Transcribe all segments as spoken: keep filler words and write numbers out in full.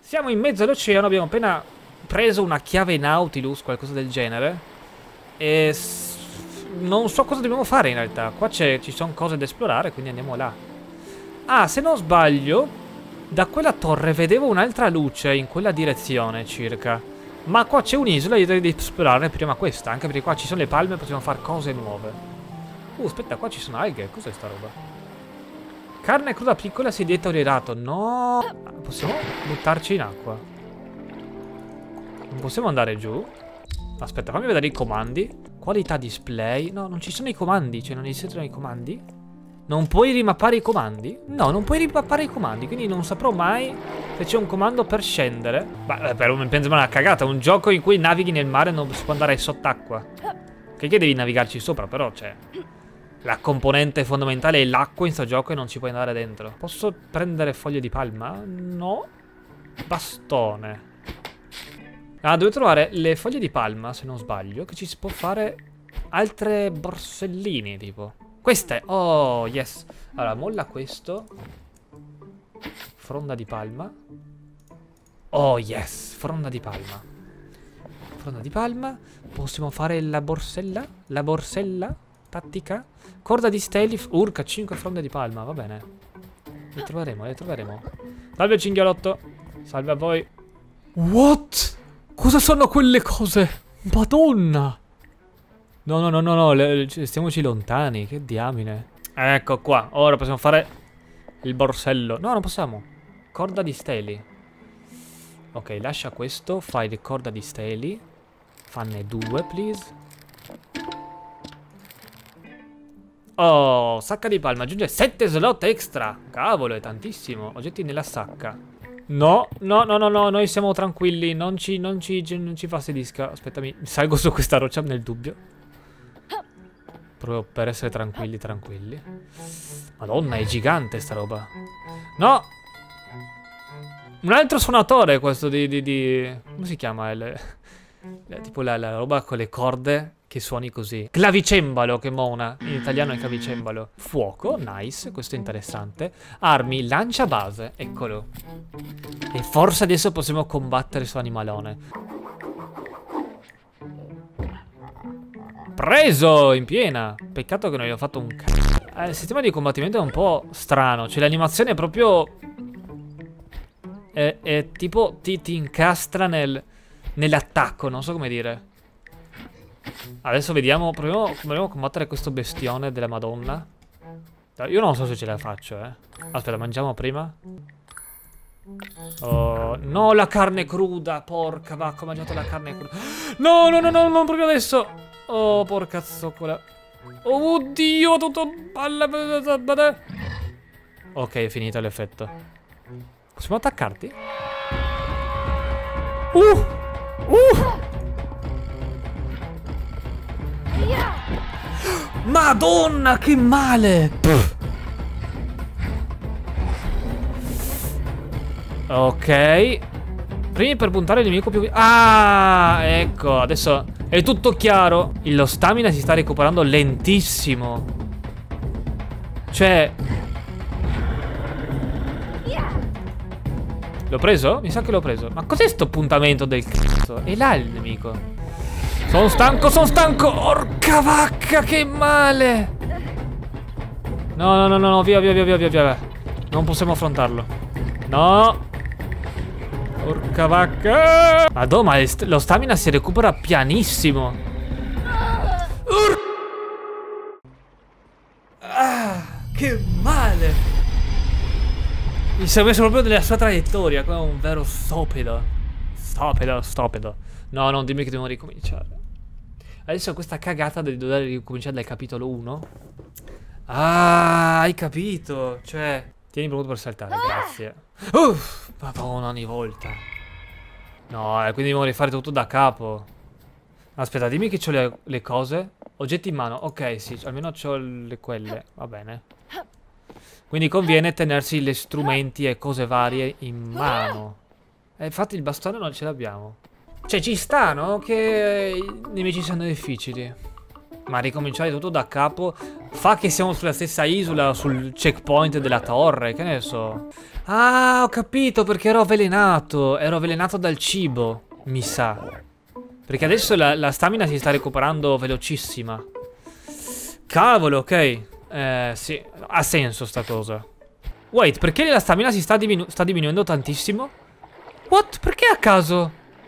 Siamo in mezzo all'oceano, abbiamo appena preso una chiave Nautilus, qualcosa del genere. E non so cosa dobbiamo fare in realtà. Qua ci sono cose da esplorare, quindi andiamo là. Ah, se non sbaglio, da quella torre vedevo un'altra luce in quella direzione circa. Ma qua c'è un'isola, io devo esplorare prima questa, anche perché qua ci sono le palme e possiamo fare cose nuove. Uh, aspetta, qua ci sono alghe, cos'è sta roba? Carne cruda piccola si è deteriorato. No, possiamo buttarci in acqua. Non possiamo andare giù. Aspetta, fammi vedere i comandi. Qualità display. No, non ci sono i comandi. Cioè, non esistono i comandi. Non puoi rimappare i comandi? No, non puoi rimappare i comandi. Quindi non saprò mai se c'è un comando per scendere. Beh, però mi penso una cagata. Un gioco in cui navighi nel mare non si può andare sott'acqua. Che che devi navigarci sopra, però, cioè... La componente fondamentale è l'acqua in sto gioco e non ci puoi andare dentro. Posso prendere foglie di palma? No. Bastone. Ah, devo trovare le foglie di palma, se non sbaglio, che ci si può fare altre borsellini, tipo. Queste! Oh, yes. Allora, molla questo. Fronda di palma. Oh, yes. Fronda di palma. Fronda di palma. Possiamo fare la borsella? La borsella? Tattica? Corda di steli, urca, cinque fronde di palma, va bene. Le troveremo, le troveremo. Salve cinghialotto. Salve a voi. What? Cosa sono quelle cose? Madonna. No, no, no, no, no, le, stiamoci lontani, che diamine. Ecco qua, ora possiamo fare il borsello. No, non possiamo. Corda di steli. Ok, lascia questo, fai le corda di steli. Fanne due, please. Oh, sacca di palma, aggiunge sette slot extra. Cavolo, è tantissimo. Oggetti nella sacca. No, no, no, no, no, noi siamo tranquilli. Non ci, non ci, non ci fastidisca. Aspettami, salgo su questa roccia nel dubbio. Proprio per essere tranquilli, tranquilli. Madonna, è gigante sta roba. No! Un altro suonatore questo di... di, di... Come si chiama? Il, tipo la, la roba con le corde... Che suoni così. Clavicembalo, che mona. In italiano è clavicembalo. Fuoco, nice, questo è interessante. Armi, lancia base, eccolo. E forse adesso possiamo combattere su animalone. Preso, in piena. Peccato che non gli ho fatto un c***o. Eh, il sistema di combattimento è un po' strano. Cioè l'animazione è proprio... È, è tipo ti, ti incastra nel, nell'attacco, non so come dire. Adesso vediamo, proviamo, proviamo a combattere questo bestione della Madonna. Io non so se ce la faccio, eh. Aspetta, mangiamo prima. Oh, no, la carne cruda. Porca vacca, ho mangiato la carne cruda. No, no, no, no, non proprio adesso. Oh, porca zoccola. Oh, oddio, tutto... Ok, è finito l'effetto. Possiamo attaccarti? Uh! Uh! Madonna, che male! Pff. Ok. Primi per puntare il nemico più... Ah, ecco, adesso è tutto chiaro. Lo stamina si sta recuperando lentissimo. Cioè... L'ho preso? Mi sa che l'ho preso. Ma cos'è sto puntamento del cazzo? È là il nemico. Sono stanco, sono stanco! Orca vacca, che male! No, no, no, no, no, via, via, via, via, via, via. Non possiamo affrontarlo. No! Orca vacca! Madonna, ma lo stamina si recupera pianissimo. Ur ah, che male! Mi si è messo proprio nella sua traiettoria, come un vero stupido. Stupido, stupido. No, non dimmi che dobbiamo ricominciare. Adesso questa cagata di dover ricominciare dal capitolo uno. Ah, hai capito. Cioè, tieni pronto per saltare, grazie. Uff, madonna, ogni volta. No, eh, quindi devo rifare tutto da capo. Aspetta, dimmi che ho le, le cose. Oggetti in mano, ok, sì, almeno ho le quelle, va bene. Quindi conviene tenersi gli strumenti e cose varie in mano. E infatti il bastone non ce l'abbiamo. Cioè ci sta, no? Che i nemici siano difficili. Ma ricominciare tutto da capo. Fa che siamo sulla stessa isola, sul checkpoint della torre, che ne so. Ah, ho capito perché ero avvelenato. Ero avvelenato dal cibo, mi sa. Perché adesso la, la stamina si sta recuperando velocissima. Cavolo, ok. Eh, sì, ha senso sta cosa. Wait, perché la stamina si sta, diminu sta diminuendo tantissimo? What? Perché a caso?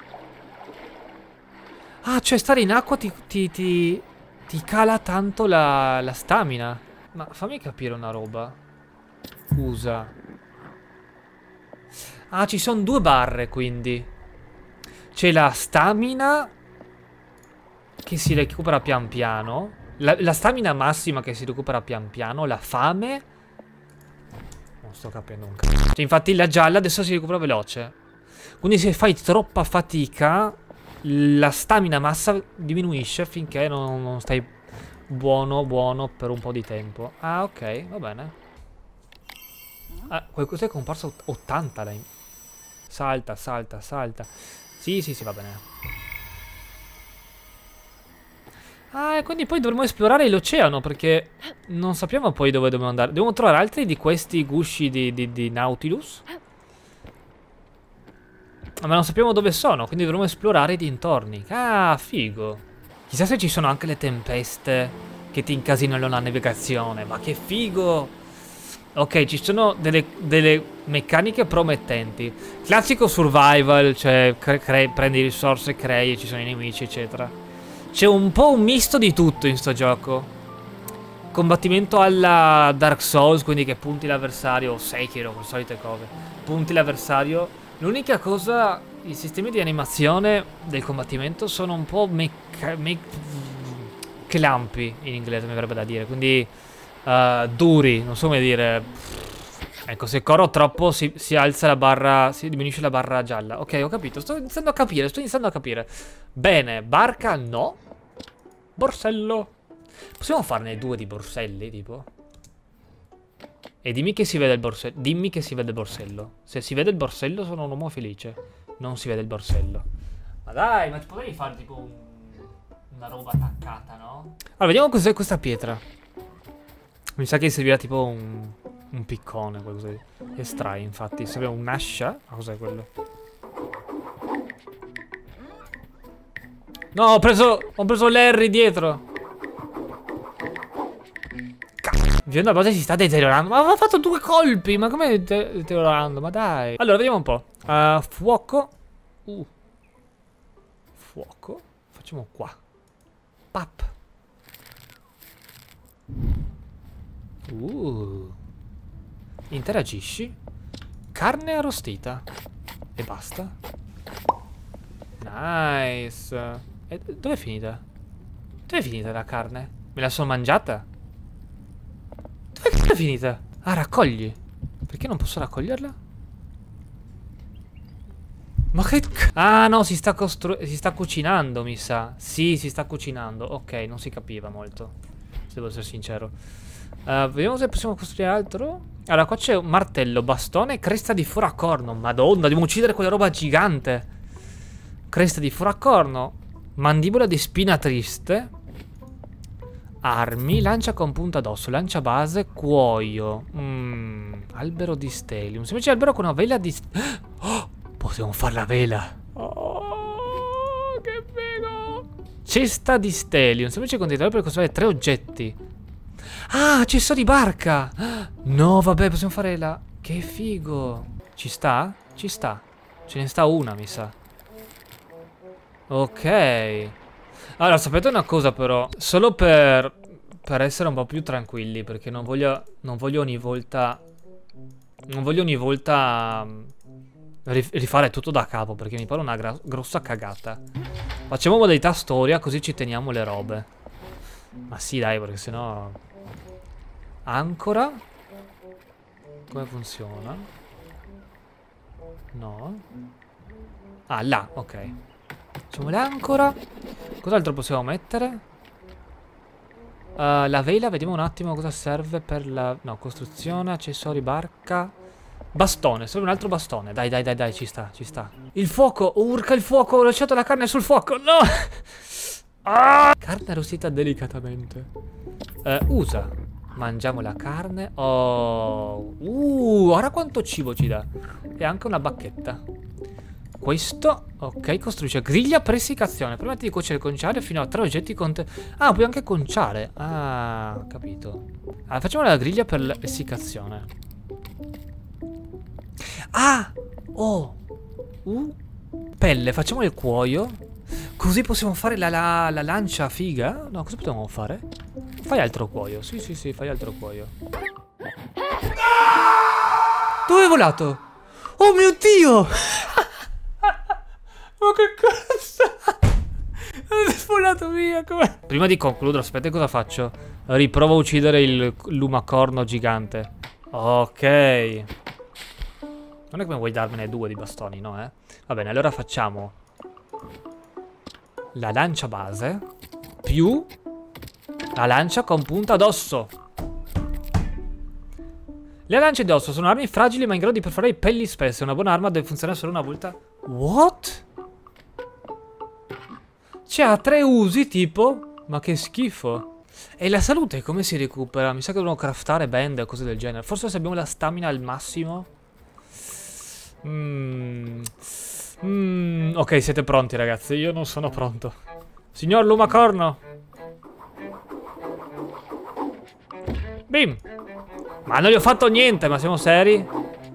Ah, cioè stare in acqua ti... ti, ti... Ti cala tanto la, la stamina. Ma fammi capire una roba. Scusa. Ah, ci sono due barre quindi. C'è la stamina che si recupera pian piano. La, la stamina massima che si recupera pian piano. La fame. Non sto capendo un cazzo. Cioè, infatti la gialla adesso si recupera veloce. Quindi se fai troppa fatica, la stamina massa diminuisce finché non, non stai buono, buono per un po' di tempo. Ah, ok, va bene. Ah, qualcosa è comparso ottanta lei. Salta, salta, salta. Sì, sì, sì, va bene. Ah, e quindi poi dovremo esplorare l'oceano, perché non sappiamo poi dove dobbiamo andare. Dobbiamo trovare altri di questi gusci di, di, di Nautilus. Ma non sappiamo dove sono, quindi dovremo esplorare i dintorni. Ah, figo. Chissà se ci sono anche le tempeste che ti incasinano la navigazione. Ma che figo. Ok, ci sono delle, delle meccaniche promettenti. Classico survival, cioè prendi risorse, crei, ci sono i nemici, eccetera. C'è un po' un misto di tutto in sto gioco. Combattimento alla Dark Souls, quindi che punti l'avversario, o Sekiro, con solite cose. Punti l'avversario. L'unica cosa, i sistemi di animazione del combattimento sono un po' mecca... Me clampi, in inglese mi verrebbe da dire, quindi uh, duri, non so come dire. Ecco, se corro troppo si, si alza la barra, si diminuisce la barra gialla. Ok, ho capito, sto iniziando a capire, sto iniziando a capire. Bene, barca no. Borsello. Possiamo farne due di borselli, tipo? E dimmi che si vede il borsello. Dimmi che si vede il borsello. Se si vede il borsello sono un uomo felice. Non si vede il borsello. Ma dai, ma potevi fare tipo un... una roba attaccata, no? Allora, vediamo cos'è questa pietra. Mi sa che servirà tipo un... un piccone, qualcosa di... Estrai, infatti. Serve un'ascia. Ma cos'è quello? No, ho preso... Ho preso l'Harry dietro. Vivendo la base si sta deteriorando. Ma aveva fatto due colpi. Ma come deteriorando? Ma dai. Allora, vediamo un po'. Uh, fuoco. Uh. Fuoco. Facciamo qua. Pap. Uh. Interagisci. Carne arrostita. E basta. Nice. E dove è finita? Dove è finita la carne? Me la sono mangiata? Dove è finita? Ah, raccogli. Perché non posso raccoglierla? Ma che... Ah, no, si sta costru... si sta cucinando, mi sa. Sì, si sta cucinando. Ok, non si capiva molto, se devo essere sincero. uh, Vediamo se possiamo costruire altro. Allora, qua c'è un martello, bastone, cresta di furacorno. Madonna, dobbiamo uccidere quella roba gigante. Cresta di furacorno. Mandibola di spina triste. Armi, lancia con punta d'osso, lancia base, cuoio. Mm, albero di stelium. Semplice albero con una vela di... Oh, possiamo fare la vela. Oh, che figo. Cesta di stelium. Semplice contenitore per costruire tre oggetti. Ah, cesso di barca. No, vabbè, possiamo fare la... Che figo. Ci sta? Ci sta. Ce ne sta una, mi sa. Ok. Allora, sapete una cosa però, solo per, per essere un po' più tranquilli, perché non voglio, non voglio ogni volta, non voglio ogni volta um, rifare tutto da capo, perché mi pare una grossa cagata. Facciamo modalità storia, così ci teniamo le robe. Ma sì dai, perché sennò... Ancora? Come funziona? No? Ah, là, ok. Facciamo l'ancora. Cos'altro possiamo mettere? Uh, la vela, vediamo un attimo cosa serve per la... No, costruzione, accessori, barca. Bastone, serve un altro bastone. Dai, dai, dai, dai, ci sta, ci sta. Il fuoco, urca il fuoco, ho lasciato la carne sul fuoco, no! Ah! Carne arrostita delicatamente. Eh, usa. Mangiamo la carne. Oh. Uh, ora quanto cibo ci dà. E anche una bacchetta. Questo, ok, costruisce griglia per essiccazione. Permette di cuocere e conciare fino a tre oggetti con te. Ah, puoi anche conciare. Ah, capito. Allora, facciamo la griglia per l'essiccazione. Ah! Oh! Uh! Pelle, facciamo il cuoio. Così possiamo fare la, la, la lancia figa. No, cosa possiamo fare? Fai altro cuoio. Sì, sì, sì, fai altro cuoio. Dove è volato? Oh mio Dio! Ma che cosa? È volato via, com'è? Prima di concludere, aspetta, cosa faccio? Riprovo a uccidere il lumacorno gigante. Ok. Non è come vuoi darmene due di bastoni, no, eh? Va bene, allora facciamo la lancia base più la lancia con punta d'osso. Le lance d'osso sono armi fragili ma in grado di perforare i pelli spessi. Una buona arma deve funzionare solo una volta. What? Cioè ha tre usi tipo? Ma che schifo. E la salute come si recupera? Mi sa che devono craftare band o cose del genere. Forse se abbiamo la stamina al massimo. Mm. Mm. Ok, siete pronti ragazzi? Io non sono pronto. Signor Lumacorno. Bim. Ma non gli ho fatto niente, ma siamo seri?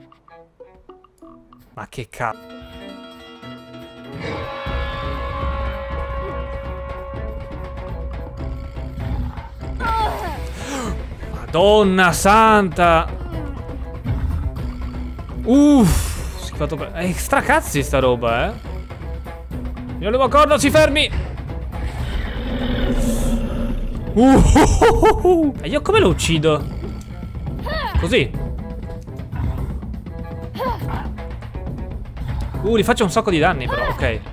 Ma che cazzo. Madonna santa. Uff. Si è fatto per... È stracazzi sta roba, eh. Signor Lumacorno, si fermi. Uh. E io come lo uccido? Così. Uh, gli faccio un sacco di danni però, ok.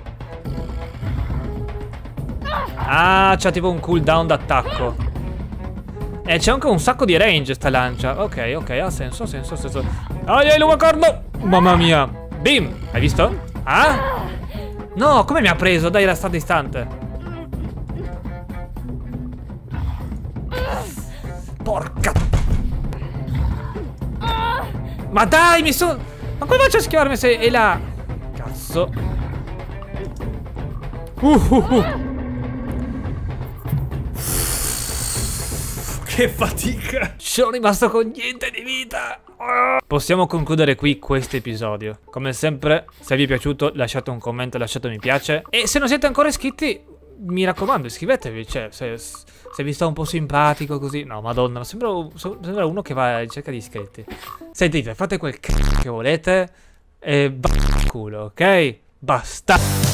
Ah, c'ha tipo un cooldown d'attacco. E c'è anche un sacco di range sta lancia. Ok, ok, ha senso, ha senso, ha senso. Ai, ai, Lumacorno! Mamma mia. Bim! Hai visto? Ah? No, come mi ha preso? Dai, resta distante. Porca. Ma dai, mi sono... Ma come faccio a schivarmi se è là? Cazzo. Uh, uh, uh. Che fatica. Sono rimasto con niente di vita. Possiamo concludere qui questo episodio. Come sempre, se vi è piaciuto lasciate un commento, lasciate un mi piace. E se non siete ancora iscritti, mi raccomando, iscrivetevi. Cioè, se, se vi sta un po' simpatico così. No, madonna, sembra, sembra uno che va in cerca di iscritti. Sentite, fate quel c***o che volete. E b***o culo, ok? Basta.